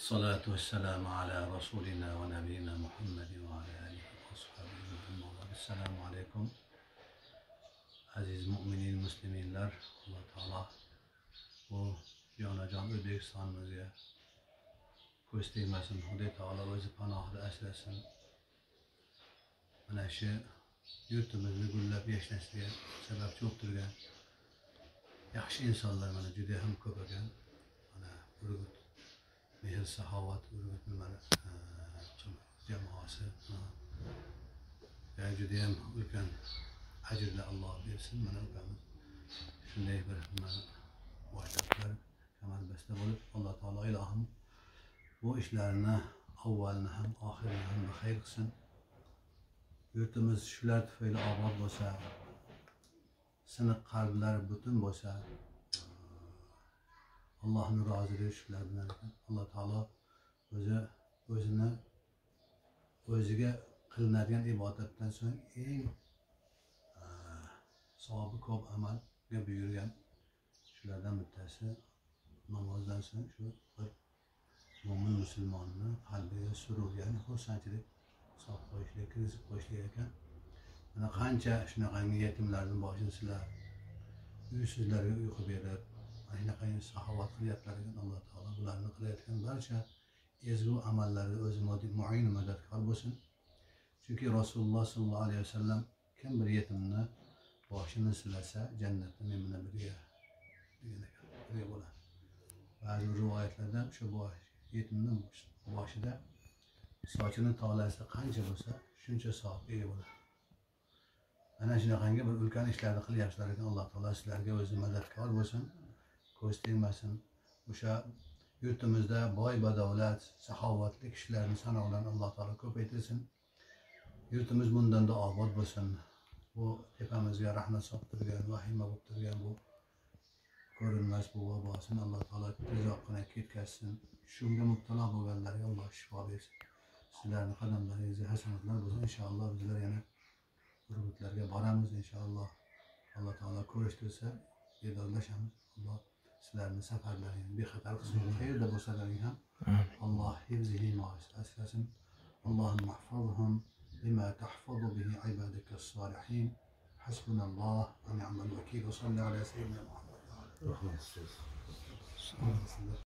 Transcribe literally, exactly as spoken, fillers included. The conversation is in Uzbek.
الصلاة والسلام على رسولنا ونبينا محمد وعلى آله وصحبه وسلم. Esselamu Aleyküm. Aziz müminin, müsliminler, Allah Teala bu canacan Özbekistan'ımıza göstermesin. Huday Teala özü panahda eslesin. Mana şu yurtimizni gullab yashnashga sababchi bo'lib turgan yaxshi insonlar mana juda ham ko'p ekan. Mana Urgut mehr saxovat Urgut nimani jamoasi juda ham ulkan ajrni Alloh bersin. Mana ukamiz shunday bir boshliqlar kamarbasta bo'lib, Alloh taolo ilohim bu ishlarini avvalini ham oxirini ham xayr qilsin. Yurtimiz shular tufayli obod bo'lsa, siniq qalblar butun bo'lsa, Allohning roziligi shular bilan ekan. Alloh taolo o'zi o'zini o'ziga qilinadigan ibodatdan so'ng eng savobi ko'p amalga buyurgan shulardan bittasi namozdan so'ng shu bir mo'min musulmonni qalbiga surur, ya'ni xursandchilik solib qo'yishlik, kirgizib qo'yishlik ekan. Mana qancha shunaqangi yetimlarning boshini silab, uysizlarga uyqu berib, mana shunaqangi saxovat qilyaptilar ekan. Alloh taolo bularni qilayotgan barcha ezgu amallarga o'zi mu'in madadkor bo'lsin. Chunki Rasululloh sollallohu alayhi vasallam kim bir yetimni boshini silasa jannatda men bilan birga degan ekan, birga bo'ladi. Ba'zi rivoyatlarda shu bosh yetimning boshida sochini tolasi qancha bo'lsa shuncha savob ega bo'ladi. Mana shunaqangi bir ulkan ishlarni qilyapsizlar ekan. Alloh taolo sizlarga o'zi madadkor bo'lsin, ko'z tegmasin. O'sha yurtimizda boy badavlat, saxovatli kishilarning sanoqlarini Alloh taolo ko'paytirsin. Yurtimiz bundan da obod bo'lsin. Bu tepamizga rahmat solib turgan, vahima bo'lib turgan bu ko'rinmas bu vabosini Alloh taolo tezroqqina ketkazsin. Shunga mubtalo bo'lganlarga Alloh shifo bersin. Sizlarning qadamlaringizga hasanatlar bo'lsin. Inshaalloh bizlar yana Urgutlarga boramiz inshaalloh. Alloh taolo ko'rishtirsa diydorlashamiz. Alloh sizlarning safarlaringizni bexatar qilsin. Qayerda bo'lsalaring ham Alloh hifzihi himoyasida asrasin. Allohumma mahfazhum bima tahfazu bihi ibadakas solihin. Hasbunalloh va ni'mal vakil. Sallallahu alayhi va sallam.